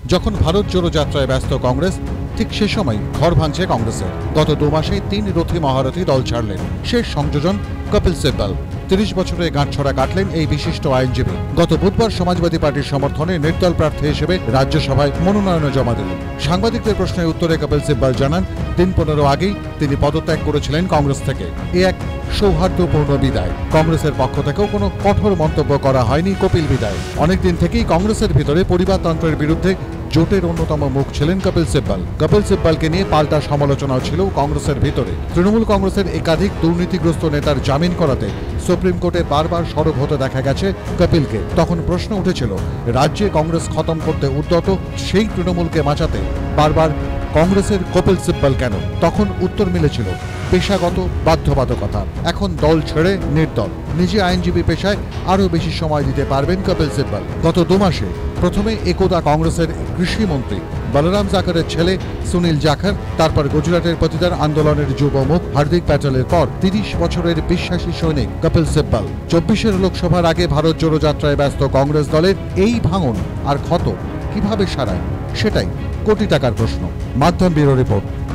যখন ভারত জোড়ো যাত্রায় ব্যস্ত কংগ্রেস, ঠিক সে সময় ঘর ভাঙছে কংগ্রেসের। গত 2 মাসে 3 রথী মহারথী দল ছাড়লেন। শেষ সংযোজন কপিল সিব্বল। 30 বছরে গাঁটছড়া কাটলেন এই বিশিষ্ট আইনজীবী। গত বুধবার সমাজবাদী পার্টির সমর্থনে নির্দল প্রার্থী হিসেবে রাজ্যসভায় মনোনয়ন জমা দিলেন। সাংবাদিকদের প্রশ্নের উত্তরে কপিল সিব্বল জানান, 15 আগেই তিনি পদত্যাগ করেছিলেন কংগ্রেস থেকে। এ এক সৌহার্দ্যপূর্ণ বিদায়। কংগ্রেসের পক্ষ থেকেও কোনো কঠোর মন্তব্য করা হয়নি কপিল বিদায়। অনেকদিন থেকেই কংগ্রেসের ভিতরে পরিবারতন্ত্রের বিরুদ্ধে জোটের অন্যতম মুখ ছিলেন কপিল সিব্বল। কপিল সিব্বলকে নিয়ে পাল্টা সমালোচনাও ছিল কংগ্রেসের ভিতরে। তৃণমূল কংগ্রেসের একাধিক দুর্নীতিগ্রস্ত নেতার জামিন করাতে সুপ্রিম কোর্টে বারবার সরব হতে দেখা গেছে কপিলকে। তখন প্রশ্ন উঠেছিল, রাজ্যে কংগ্রেস খতম করতে উদ্যত সেই তৃণমূলকে বাঁচাতে বারবার কংগ্রেসের কপিল সিব্বল কেন? তখন উত্তর মিলেছিল পেশাগত বাধ্যবাধকতা। এখন দল ছেড়ে নির্দল। নিজে আইনজীবী পেশায় আরও বেশি সময় দিতে পারবেন কপিল সিব্বল। গত 2 মাসে প্রথমে একদা কংগ্রেসের কৃষিমন্ত্রী বলরাম জাখরের ছেলে সুনীল জাখর, তারপর গুজরাটের প্রতিদার আন্দোলনের যুবমুখ হার্দিক প্যাটেলের পর 30 বছরের বিশ্বাসী সৈনিক কপিল সিব্বল। 24 লোকসভার আগে ভারত জোড়ো যাত্রায় ব্যস্ত কংগ্রেস দলের এই ভাঙন আর ক্ষত কিভাবে সারায়, সেটাই কোটি টাকার প্রশ্ন। মাধ্যম ব্যুরো রিপোর্ট।